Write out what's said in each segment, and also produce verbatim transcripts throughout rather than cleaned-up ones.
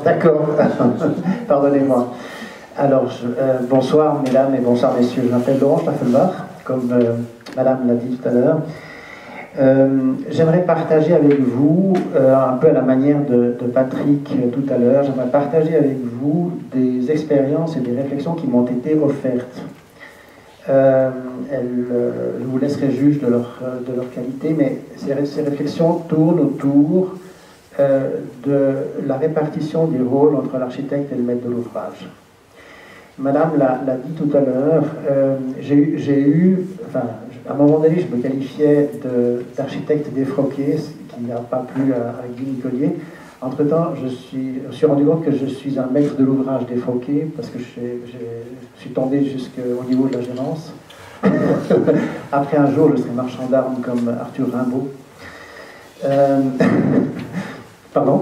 D'accord, pardonnez-moi. Alors, je, euh, bonsoir mesdames et bonsoir messieurs, je m'appelle Laurent Staffelbach, comme euh, madame l'a dit tout à l'heure. Euh, J'aimerais partager avec vous, euh, un peu à la manière de, de Patrick euh, tout à l'heure, j'aimerais partager avec vous des expériences et des réflexions qui m'ont été offertes. Euh, elles, euh, je vous laisserai juge de leur, de leur qualité, mais ces, ces réflexions tournent autour euh, de la répartition des rôles entre l'architecte et le maître de l'ouvrage. Madame l'a dit tout à l'heure, euh, j'ai eu, enfin, à un moment donné, je me qualifiais d'architecte défroqué, ce qui n'a pas plu à, à Guy Nicolier. Entre-temps, je, je me suis rendu compte que je suis un maître de l'ouvrage défroqué, parce que je, je suis tombé jusqu'au niveau de la gênance. Après un jour, je serai marchand d'armes comme Arthur Rimbaud. Euh, pardon.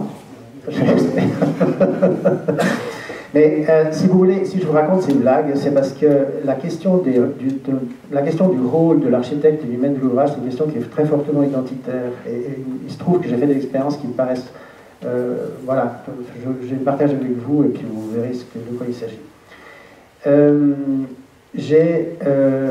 Mais euh, si vous voulez, si je vous raconte ces blagues, c'est parce que la question, des, du, de, la question du rôle de l'architecte et du maître de l'ouvrage, c'est une question qui est très fortement identitaire. Et, et il se trouve que j'ai fait des expériences qui me paraissent... Euh, voilà, je, je les partage avec vous et puis vous verrez ce que, de quoi il s'agit. Euh, j'ai euh,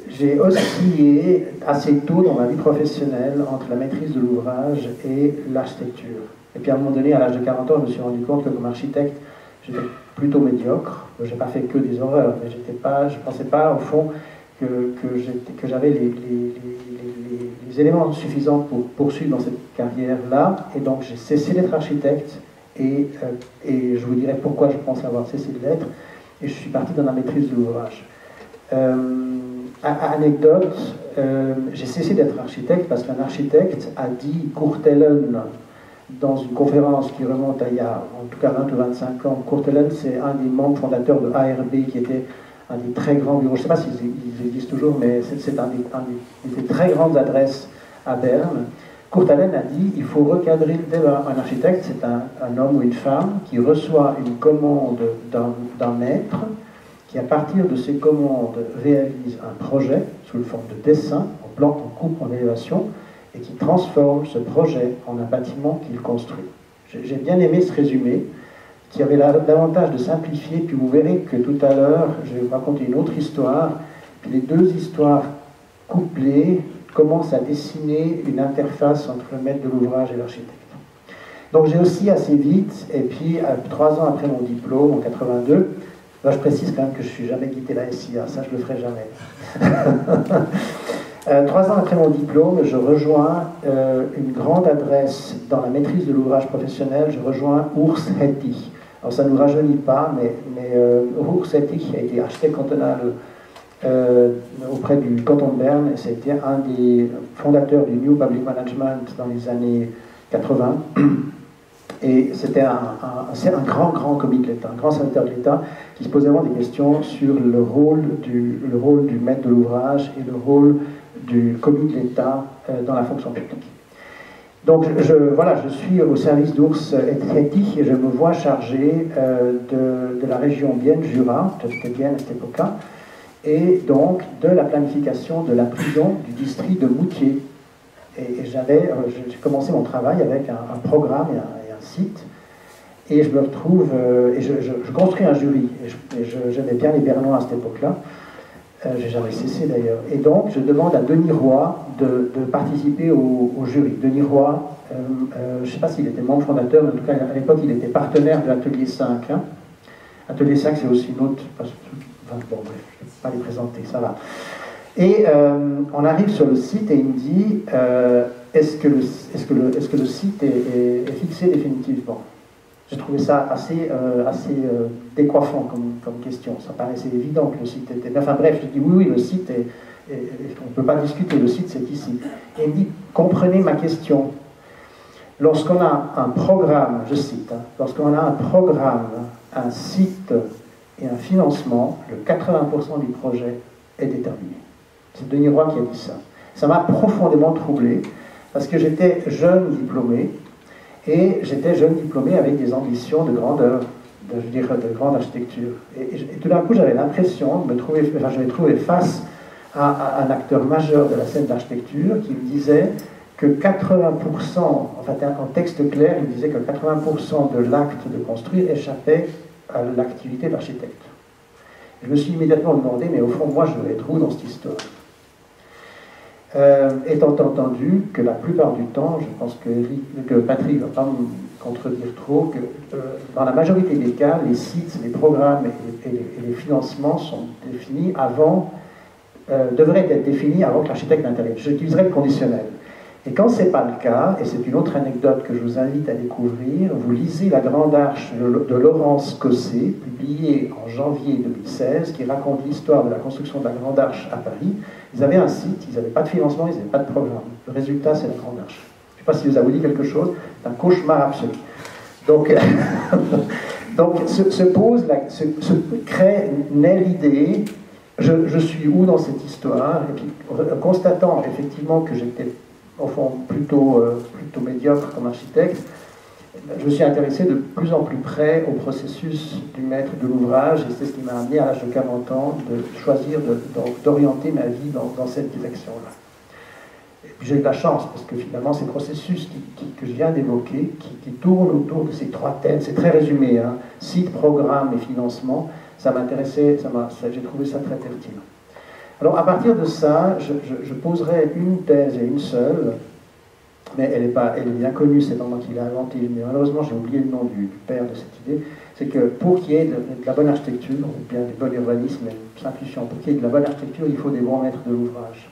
oscillé assez tôt dans ma vie professionnelle entre la maîtrise de l'ouvrage et l'architecture. Et puis à un moment donné, à l'âge de quarante ans, je me suis rendu compte que comme architecte, j'étais plutôt médiocre. Je n'ai pas fait que des horreurs, mais j'étais pas, je ne pensais pas, au fond, que, que j'avais les, les, les, les, les éléments suffisants pour poursuivre dans cette carrière-là. Et donc, j'ai cessé d'être architecte, et, euh, et je vous dirai pourquoi je pense avoir cessé de l'être, et je suis parti dans la maîtrise de l'ouvrage. Euh, anecdote, euh, j'ai cessé d'être architecte parce qu'un architecte a dit Courtellen, dans une conférence qui remonte à il y a en tout cas vingt ou vingt-cinq ans. Courtellen, c'est un des membres fondateurs de A R B, qui était un des très grands bureaux, je ne sais pas s'ils ils existent toujours, mais c'est un, un des, des très grandes adresses à Berne. Courtellen a dit, il faut recadrer le débat. Un architecte, c'est un, un homme ou une femme qui reçoit une commande d'un maître, qui à partir de ces commandes réalise un projet sous le forme de dessin, en plan, en coupe, en élévation, et qui transforme ce projet en un bâtiment qu'il construit. J'ai bien aimé ce résumé, qui avait l'avantage de simplifier, puis vous verrez que tout à l'heure, je vais vous raconter une autre histoire, puis les deux histoires couplées commencent à dessiner une interface entre le maître de l'ouvrage et l'architecte. Donc j'ai aussi assez vite, et puis trois ans après mon diplôme, en quatre-vingt-deux, là je précise quand même que je ne suis jamais quitté la S I A, ça je ne le ferai jamais. Euh, trois ans après mon diplôme, je rejoins euh, une grande adresse dans la maîtrise de l'ouvrage professionnel, je rejoins Urs Hettich. Alors ça ne nous rajeunit pas, mais, mais euh, Urs Hettich a été architecte cantonal euh, auprès du canton de Berne, et c'était un des fondateurs du New Public Management dans les années quatre-vingt. Et c'était un, un, un grand, grand commis de l'État, un grand sénateur de l'État, qui se posait vraiment des questions sur le rôle du, le rôle du maître de l'ouvrage et le rôle du commis de l'État euh, dans la fonction publique. Donc je, je, voilà, je suis au service d'Urs Hettich et je me vois chargé euh, de, de la région Bienne-Jura, j'habitais Bienne à cette époque-là, et donc de la planification de la prison du district de Moutier. Et, et j'avais, euh, j'ai commencé mon travail avec un, un programme et un, et un site, et je me retrouve, euh, et je, je, je construis un jury, et j'aimais bien les Bernois à cette époque-là. Euh, j'ai jamais cessé d'ailleurs. Et donc, je demande à Denis Roy de, de participer au, au jury. Denis Roy, euh, euh, je ne sais pas s'il était membre fondateur, mais en tout cas, à l'époque, il était partenaire de l'Atelier cinq. Hein. Atelier cinq, c'est aussi une autre... Enfin, bon, bref, je ne vais pas les présenter, ça va. Et euh, on arrive sur le site et il me dit, euh, est-ce que, est-ce que, est-ce que le site est, est, est fixé définitivement? J'ai trouvé ça assez, euh, assez euh, décoiffant comme, comme question. Ça paraissait évident que le site était... Enfin bref, je dis oui, oui, le site est... est on ne peut pas discuter, le site c'est ici. Et il me dit, comprenez ma question. Lorsqu'on a un programme, je cite, hein, lorsqu'on a un programme, un site et un financement, le quatre-vingts pour cent du projet est déterminé. C'est Denis Roy qui a dit ça. Ça m'a profondément troublé, parce que j'étais jeune diplômé, et j'étais jeune diplômé avec des ambitions de grandeur, de, je dirais, de grande architecture. Et, et, et tout d'un coup, j'avais l'impression de me trouver, enfin, je me trouvais face à, à un acteur majeur de la scène d'architecture qui me disait que quatre-vingts pour cent, en fait, en texte clair, il disait que quatre-vingts pour cent de l'acte de construire échappait à l'activité d'architecte. Je me suis immédiatement demandé, mais au fond, moi, je vais être où dans cette histoire? euh, Étant entendu que la plupart du temps, je pense que, Eric, que Patrick ne va pas me contredire trop, que euh, dans la majorité des cas, les sites, les programmes et, et, les, et les financements sont définis avant, euh, devraient être définis avant que l'architecte n'intervienne. J'utiliserai le conditionnel. Et quand ce n'est pas le cas, et c'est une autre anecdote que je vous invite à découvrir, vous lisez La Grande Arche de Laurence Cosset, publiée en janvier deux mille seize, qui raconte l'histoire de la construction de la Grande Arche à Paris. Ils avaient un site, ils n'avaient pas de financement, ils n'avaient pas de programme. Le résultat, c'est la Grande Arche. Je ne sais pas si vous avez dit quelque chose, c'est un cauchemar absolu. Donc, donc se, se pose, la, se, se crée, naît l'idée, je, je suis où dans cette histoire? Et puis, constatant effectivement que j'étais au fond plutôt, euh, plutôt médiocre comme architecte, je me suis intéressé de plus en plus près au processus du maître de l'ouvrage, et c'est ce qui m'a amené à l'âge de quarante ans de choisir d'orienter ma vie dans, dans cette direction-là. Et puis j'ai eu de la chance, parce que finalement ces processus qui, qui, que je viens d'évoquer, qui, qui tournent autour de ces trois thèmes, c'est très résumé, hein, site, programme et financement, ça m'intéressait, ça j'ai trouvé ça très fertile. Alors, à partir de ça, je, je, je poserai une thèse et une seule, mais elle est, pas, elle est bien connue, c'est pas moi qui l'ai inventée, mais malheureusement, j'ai oublié le nom du, du père de cette idée. C'est que pour qu'il y ait de, de la bonne architecture, ou bien du bon urbanisme, et simplifiant, pour qu'il y ait de la bonne architecture, il faut des bons maîtres de l'ouvrage.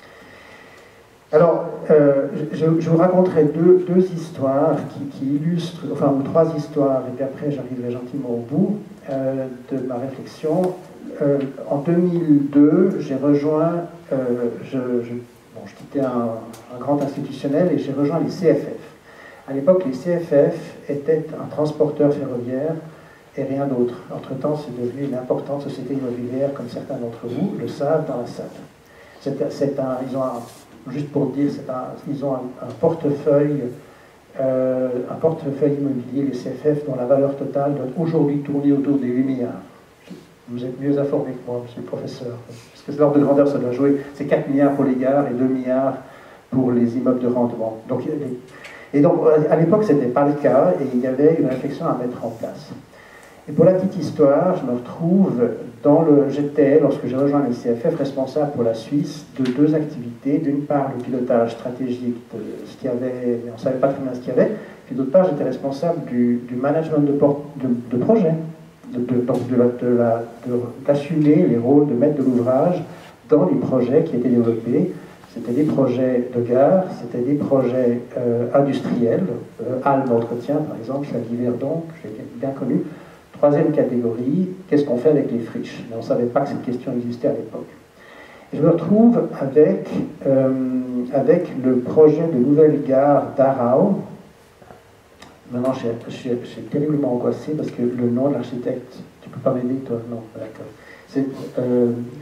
Alors, euh, je, je vous raconterai deux, deux histoires qui, qui illustrent, enfin, ou trois histoires, et puis après, j'arriverai gentiment au bout euh, de ma réflexion. Euh, en deux mille deux, j'ai rejoint, euh, je, je, bon, je quittais un, un grand institutionnel et j'ai rejoint les C F F. À l'époque, les C F F étaient un transporteur ferroviaire et rien d'autre. Entre-temps, c'est devenu une importante société immobilière, comme certains d'entre vous le savent dans la salle. C'est, c'est un, ils ont un, juste pour dire, c'est un, ils ont un, un portefeuille, euh, un portefeuille immobilier, les C F F, dont la valeur totale doit aujourd'hui tourner autour des huit milliards. Vous êtes mieux informé que moi, monsieur le professeur. Parce que l'ordre de grandeur, ça doit jouer. C'est quatre milliards pour les gares et deux milliards pour les immeubles de rendement. Donc, et donc, à l'époque, ce n'était pas le cas, et il y avait une réflexion à mettre en place. Et pour la petite histoire, je me retrouve dans le... J'étais, lorsque j'ai rejoint le C F F, responsable pour la Suisse de deux activités. D'une part, le pilotage stratégique de ce qu'il y avait, mais on ne savait pas très bien ce qu'il y avait. Puis d'autre part, j'étais responsable du, du management de, port, de, de projet. De, de, donc de la, de la, de, d'assumer les rôles de maître de l'ouvrage dans les projets qui étaient développés. C'était des projets de gare, c'était des projets euh, industriels, euh, halles d'entretien par exemple, la Verdon, que j'ai bien connu. Troisième catégorie, qu'est-ce qu'on fait avec les friches? Mais on ne savait pas que cette question existait à l'époque. Et je me retrouve avec, euh, avec le projet de nouvelle gare d'Arau. Maintenant, je suis, je, suis, je suis terriblement angoissé parce que le nom de l'architecte, tu ne peux pas m'aider, toi? Non, d'accord. C'est euh,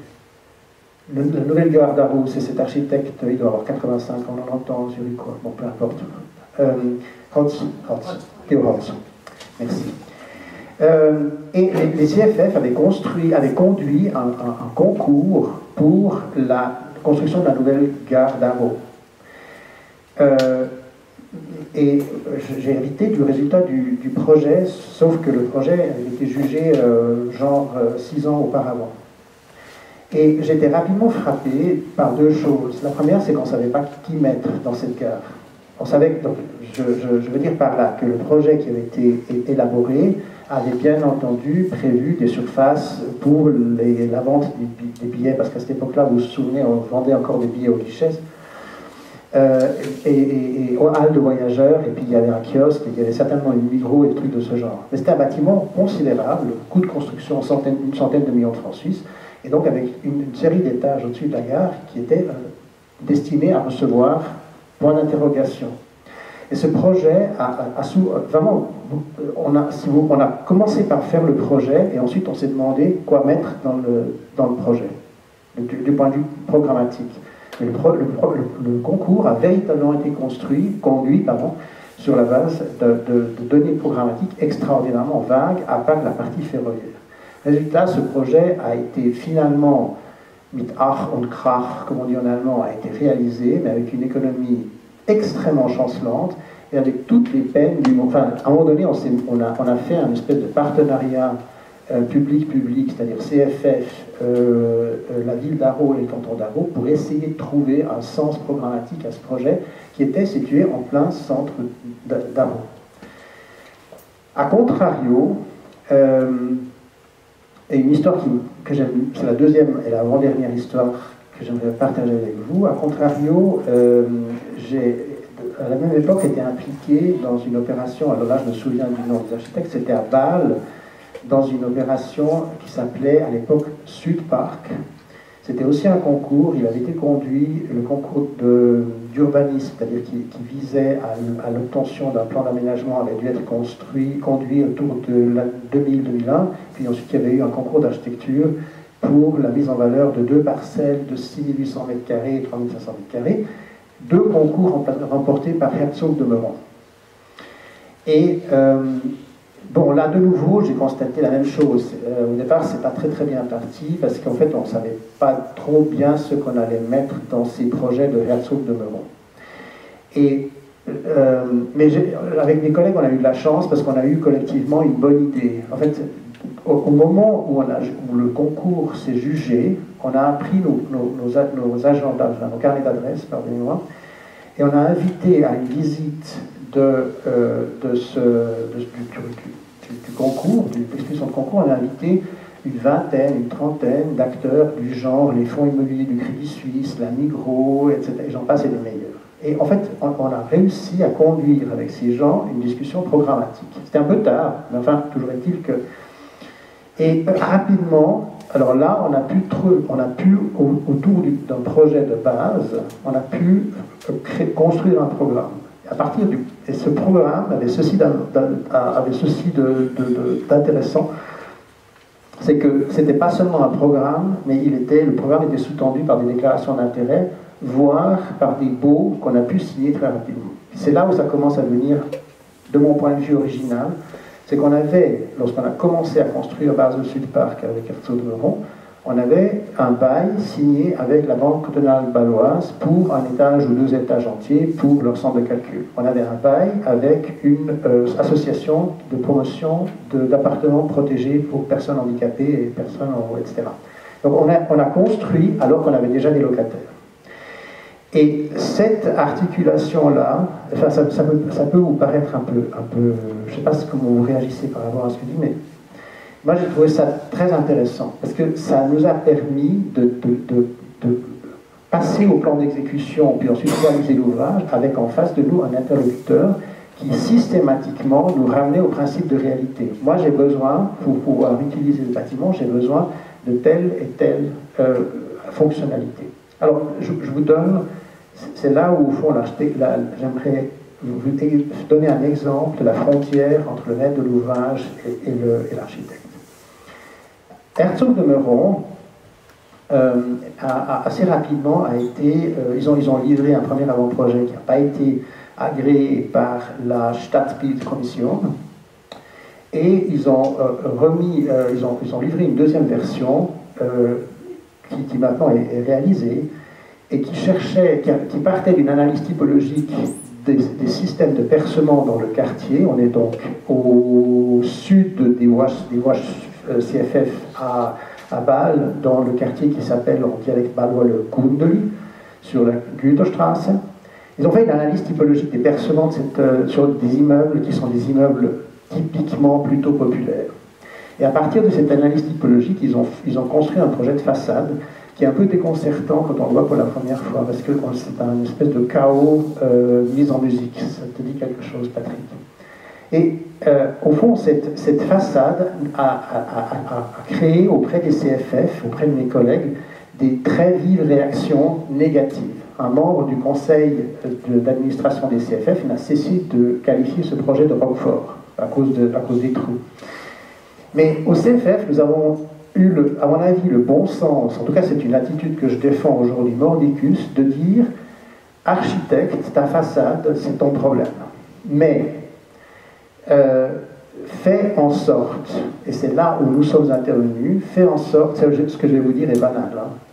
le, la nouvelle gare d'Arau, c'est cet architecte, il doit avoir quatre-vingt-cinq ans, quatre-vingt-dix, zurichois, bon, peu importe. Euh, Holz, Holz, Theo Holz. Merci. Euh, et les, les C F F avaient, construit, avaient conduit un, un, un concours pour la construction de la nouvelle gare d'Arau. Euh, Et j'ai hérité du résultat du, du projet, sauf que le projet avait été jugé euh, genre euh, six ans auparavant. Et j'étais rapidement frappé par deux choses. La première, c'est qu'on ne savait pas qui mettre dans cette gare. On savait que, donc, je, je, je veux dire par là, que le projet qui avait été élaboré avait bien entendu prévu des surfaces pour les, la vente des, des billets, parce qu'à cette époque-là, vous vous souvenez, on vendait encore des billets aux guichets. Euh, et, et, et aux halles de voyageurs, et puis il y avait un kiosque, et il y avait certainement une Migros et des trucs de ce genre. Mais c'était un bâtiment considérable, coût de construction centaine, une centaine de millions de francs suisses, et donc avec une, une série d'étages au-dessus de la gare qui étaient euh, destinés à recevoir point d'interrogation. Et ce projet a, a, a sous, vraiment, on a, si vous, on a commencé par faire le projet, et ensuite on s'est demandé quoi mettre dans le, dans le projet, du, du point de vue programmatique. Le, pro, le, le, le concours a véritablement été construit, conduit pardon, sur la base de, de, de données programmatiques extraordinairement vagues, à part la partie ferroviaire. Résultat, ce projet a été finalement, mit Ach und Krach, comme on dit en allemand, a été réalisé, mais avec une économie extrêmement chancelante, et avec toutes les peines du monde. Enfin, à un moment donné, on, on, a, on a fait un espèce de partenariat euh, public-public, c'est-à-dire C F F, euh, euh, la ville d'Arreau et le canton d'Arreau, pour essayer de trouver un sens programmatique à ce projet qui était situé en plein centre d'Arreau. A contrario, euh, et une histoire qui, que j'aime, c'est la deuxième et l'avant-dernière histoire que j'aimerais partager avec vous. A contrario, euh, j'ai à la même époque été impliqué dans une opération, alors là je me souviens du nom des architectes, c'était à Bâle, dans une opération qui s'appelait à l'époque Sud Park. C'était aussi un concours, il avait été conduit, le concours d'urbanisme, c'est-à-dire qui, qui visait à, à l'obtention d'un plan d'aménagement, avait dû être construit, conduit autour de la deux mille deux mille un, puis ensuite il y avait eu un concours d'architecture pour la mise en valeur de deux parcelles de six mille huit cents mètres carrés et trois mille cinq cents mètres carrés, deux concours remportés par Herzog de Meuron. Et euh, bon, là de nouveau, j'ai constaté la même chose. Euh, au départ, c'est pas très très bien parti parce qu'en fait, on ne savait pas trop bien ce qu'on allait mettre dans ces projets de Herzog de Meuron. Et euh, mais avec mes collègues, on a eu de la chance parce qu'on a eu collectivement une bonne idée. En fait, au, au moment où, on a, où le concours s'est jugé, on a appris nos, nos, nos, nos agendas, nos carnets d'adresses, pardonnez-moi, et on a invité à une visite de, euh, de ce, de, du, du, du concours, de l'exposition de concours, on a invité une vingtaine, une trentaine d'acteurs du genre les fonds immobiliers du Crédit Suisse, la Migros, et cetera. Et j'en passe et des meilleurs. Et en fait, on, on a réussi à conduire avec ces gens une discussion programmatique. C'était un peu tard, mais enfin, toujours est-il que... Et rapidement, alors là, on a pu, on a pu autour d'un projet de base, on a pu créer, construire un programme. À partir du, et ce programme avait ceci d'intéressant, c'est que ce n'était pas seulement un programme, mais il était, le programme était sous-tendu par des déclarations d'intérêt, voire par des baux qu'on a pu signer très rapidement. C'est là où ça commence à devenir, de mon point de vue original, c'est qu'on avait, lorsqu'on a commencé à construire Basel Sud Park avec Herzog de Meuron, on avait un bail signé avec la Banque cantonale bâloise pour un étage ou deux étages entiers pour leur centre de calcul. On avait un bail avec une euh, association de promotion d'appartements protégés pour personnes handicapées et personnes en, et cetera. Donc on a, on a construit alors qu'on avait déjà des locataires. Et cette articulation-là, enfin, ça, ça, peut, ça peut vous paraître un peu, un peu je ne sais pas comment vous réagissez par rapport à ce que je dis, mais moi j'ai trouvé ça très intéressant, parce que ça nous a permis de, de, de, de passer au plan d'exécution, puis ensuite réaliser l'ouvrage, avec en face de nous un interlocuteur qui systématiquement nous ramenait au principe de réalité. Moi j'ai besoin, pour pouvoir utiliser le bâtiment, j'ai besoin de telle et telle euh, fonctionnalité. Alors je, je vous donne, c'est là où au fond j'aimerais vous donner un exemple de la frontière entre le maître de l'ouvrage et, et l'architecte. Herzog de Meuron, euh, a, a, assez rapidement, a été, euh, ils, ont, ils ont livré un premier avant-projet qui n'a pas été agréé par la Stadtbildkommission, et ils ont euh, remis, euh, ils, ont, ils ont livré une deuxième version euh, qui, qui maintenant est, est réalisée, et qui cherchait, qui, qui partait d'une analyse typologique des, des systèmes de percement dans le quartier. On est donc au sud des voies, des voies C F F à, à Bâle, dans le quartier qui s'appelle en dialecte bâlois le Gundeli, sur la Güterstraße. Ils ont fait une analyse typologique des percements de cette, euh, sur des immeubles qui sont des immeubles typiquement plutôt populaires. Et à partir de cette analyse typologique, ils ont, ils ont construit un projet de façade qui est un peu déconcertant quand on le voit pour la première fois, parce que c'est un espèce de chaos euh, mis en musique. Ça te dit quelque chose, Patrick? Et euh, au fond, cette, cette façade a, a, a, a créé auprès des C F F, auprès de mes collègues, des très vives réactions négatives. Un membre du conseil d'administration des C F F n'a cessé de qualifier ce projet de Roquefort à cause, de, à cause des trous. Mais au C F F, nous avons eu, le, à mon avis, le bon sens, en tout cas c'est une attitude que je défends aujourd'hui, mordicus, de dire architecte, ta façade, c'est ton problème. Mais euh, fais en sorte, et c'est là où nous sommes intervenus, fais en sorte, ce que je vais vous dire est banal, hein,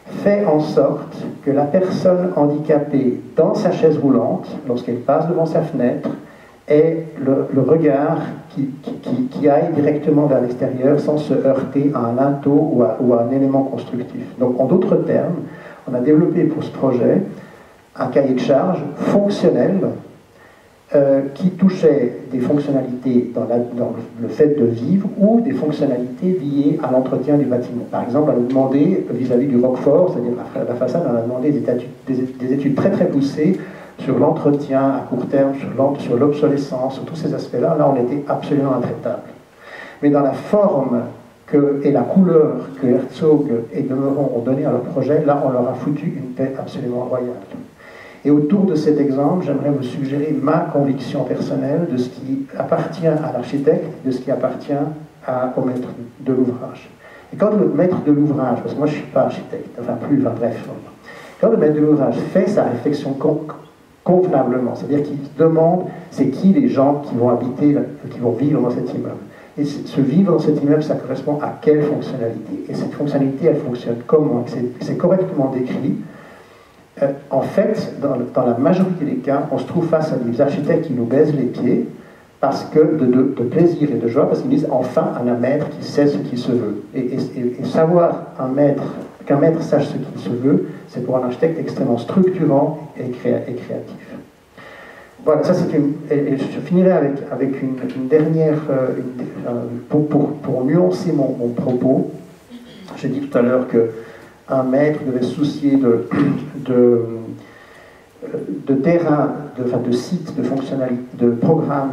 fait en sorte que la personne handicapée dans sa chaise roulante, lorsqu'elle passe devant sa fenêtre, ait le, le regard qui, qui, qui aille directement vers l'extérieur sans se heurter à un linteau ou à, ou à un élément constructif. Donc en d'autres termes, on a développé pour ce projet un cahier de charge fonctionnel euh, qui touchait des fonctionnalités dans, la, dans le fait de vivre ou des fonctionnalités liées à l'entretien du bâtiment. Par exemple, on a demandé, vis-à-vis du Roquefort, c'est-à-dire la, la façade, on a demandé des, des, des études très très poussées sur l'entretien à court terme, sur l'obsolescence, sur tous ces aspects-là. Là, on était absolument intraitable. Mais dans la forme que, et la couleur que Herzog et Demeron ont donné à leur projet, là, on leur a foutu une paix absolument royale. Et autour de cet exemple, j'aimerais vous suggérer ma conviction personnelle de ce qui appartient à l'architecte, de ce qui appartient à, au maître de l'ouvrage. Et quand le maître de l'ouvrage, parce que moi je ne suis pas architecte, enfin plus, enfin bref, quand le maître de l'ouvrage fait sa réflexion con convenablement, c'est-à-dire qu'il se demande c'est qui les gens qui vont habiter, qui vont vivre dans cet immeuble. Et se vivre dans cet immeuble, ça correspond à quelle fonctionnalité? Et cette fonctionnalité, elle fonctionne comment? C'est correctement décrit. Euh, en fait, dans, le, dans la majorité des cas, on se trouve face à des architectes qui nous baisent les pieds parce que de, de, de plaisir et de joie, parce qu'ils disent enfin un maître qui sait ce qu'il se veut. Et, et, et savoir un maître, qu'un maître sache ce qu'il se veut, c'est pour un architecte extrêmement structurant et, créa, et créatif. Voilà, ça c'est une. Et, et je finirai avec, avec une, une dernière. Euh, une, euh, pour, pour, pour nuancer mon, mon propos, j'ai dit tout à l'heure que un maître devait se soucier de, de, de terrain, de, enfin de sites, de fonctionnalités, de programmes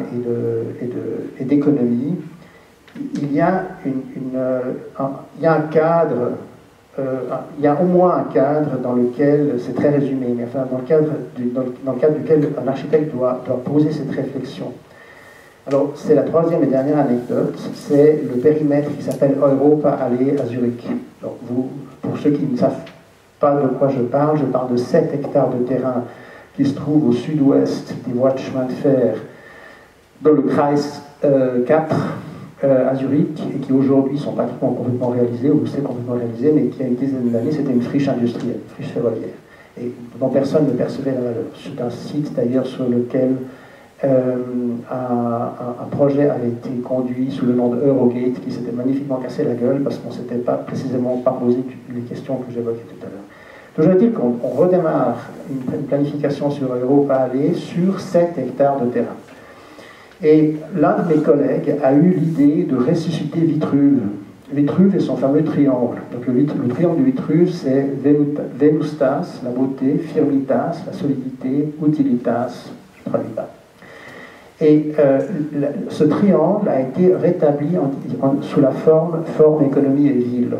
et d'économie. Il y a une, une, un, il y a un cadre, euh, il y a au moins un cadre dans lequel, c'est très résumé, mais enfin dans le cadre, du, dans le, dans le cadre duquel un architecte doit, doit poser cette réflexion. Alors, c'est la troisième et dernière anecdote, c'est le périmètre qui s'appelle Europa Allee à Zurich. Donc, vous, pour ceux qui ne savent pas de quoi je parle, je parle de sept hectares de terrain qui se trouvent au sud-ouest des voies de chemin de fer dans le Kreis euh, quatre euh, à Zurich et qui aujourd'hui sont pratiquement complètement réalisés, ou c'est complètement réalisé, mais qui a une dizaine d'années c'était une friche industrielle, une friche ferroviaire, et dont personne ne percevait la valeur. C'est un site d'ailleurs sur lequel Euh, un, un projet avait été conduit sous le nom de Eurogate qui s'était magnifiquement cassé la gueule parce qu'on ne s'était pas précisément pas posé les questions que j'évoquais tout à l'heure. Toujours est-il qu'on redémarre une, une planification sur Europa Allee sur sept hectares de terrain. Et l'un de mes collègues a eu l'idée de ressusciter Vitruve. Vitruve est son fameux triangle. Donc le, le triangle de Vitruve, c'est Venustas, la beauté, Firmitas, la solidité, Utilitas, je traduis pas. Et euh, ce triangle a été rétabli en, en, sous la forme forme, économie et ville.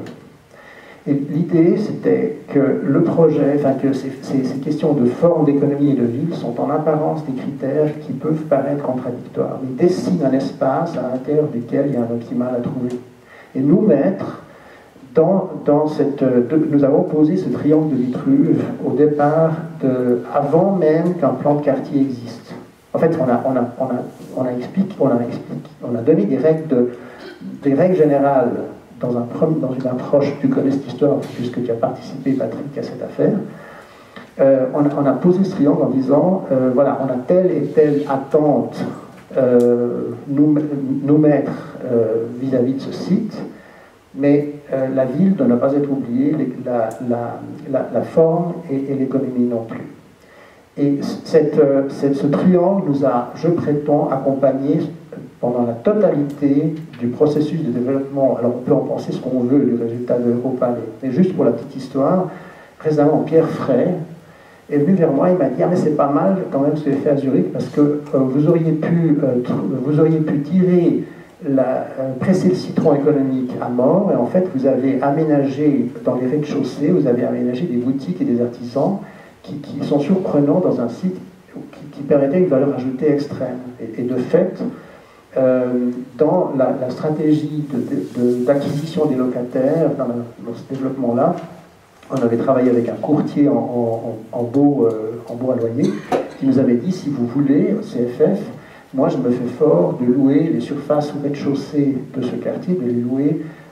Et l'idée, c'était que le projet, enfin que ces, ces, ces questions de forme, d'économie et de ville sont en apparence des critères qui peuvent paraître contradictoires. Ils dessinent un espace à l'intérieur duquel il y a un optimal à trouver. Et nous, maîtres, dans, dans cette, de, nous avons posé ce triangle de Vitruve au départ, de, avant même qu'un plan de quartier existe. En fait, on a, on a, on a, on a, expliqué, on a, expliqué, on a donné des règles, de, des règles générales dans, un, dans une approche, tu connais cette histoire puisque tu as participé, Patrick, à cette affaire. Euh, on, a, on a posé ce triangle en disant, euh, voilà, on a telle et telle attente, euh, nous, nous mettre vis-à-vis de ce site, mais euh, la ville ne doit pas être oubliée, la, la, la, la forme et, et l'économie non plus. Et cette, cette, ce triangle nous a, je prétends, accompagnés pendant la totalité du processus de développement. Alors on peut en penser ce qu'on veut du résultat de Europa Allee. Mais juste pour la petite histoire, récemment Pierre Frey est venu vers moi, il m'a dit ah mais c'est pas mal quand même ce que j'ai fait à Zurich parce que euh, vous, auriez pu, euh, vous auriez pu tirer, la, euh, presser le citron économique à mort et en fait vous avez aménagé dans les rez-de-chaussée, vous avez aménagé des boutiques et des artisans Qui, qui sont surprenants dans un site qui, qui permettait une valeur ajoutée extrême. Et, et de fait, euh, dans la, la stratégie d'acquisition de, de, des locataires, dans, la, dans ce développement-là, on avait travaillé avec un courtier en, en, en, beau, euh, en beau à loyer, qui nous avait dit, si vous voulez, C F F, moi je me fais fort de louer les surfaces au rez-de-chaussée de ce quartier, de les louer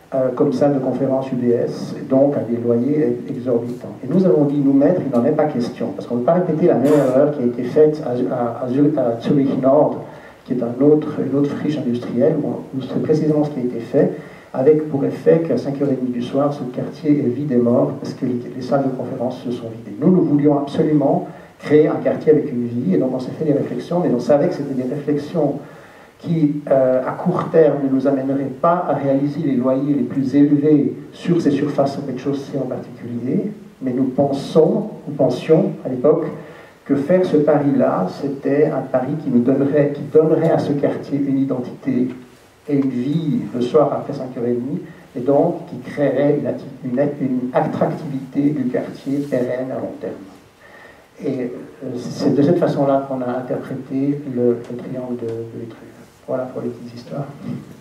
euh, comme salle de conférence U B S, donc à des loyers exorbitants. Et nous avons dit, nous, maîtres, il n'en est pas question, parce qu'on ne veut pas répéter la même erreur qui a été faite à, à, à, à Zurich Nord, qui est un autre, une autre friche industrielle, où, où c'est précisément ce qui a été fait, avec pour effet qu'à cinq heures trente du soir, ce quartier est vide et mort, parce que les, les salles de conférence se sont vidées. Nous, nous voulions absolument créer un quartier avec une vie, et donc on s'est fait des réflexions, mais on savait que c'était des réflexions qui, euh, à court terme, ne nous amèneraient pas à réaliser les loyers les plus élevés sur ces surfaces au rez-de-chaussée en particulier, mais nous pensons, nous pensions à l'époque, que faire ce pari-là, c'était un pari qui nous donnerait, qui donnerait à ce quartier une identité et une vie le soir après cinq heures trente, et donc qui créerait une, une, une attractivité du quartier pérenne à long terme. Et c'est de cette façon-là qu'on a interprété le, le triangle de, de Vitruve. Voilà pour les petites histoires.